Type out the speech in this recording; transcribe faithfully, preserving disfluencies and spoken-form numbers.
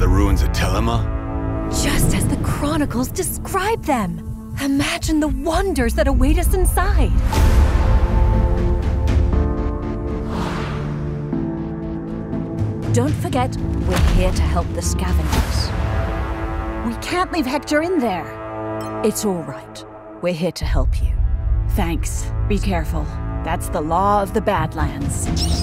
the ruins of Telema? Just as the chronicles describe them. Imagine the wonders that await us inside. Don't forget, we're here to help the scavengers. We can't leave Hector in there. It's all right. We're here to help you. Thanks. Be careful. That's the law of the Badlands.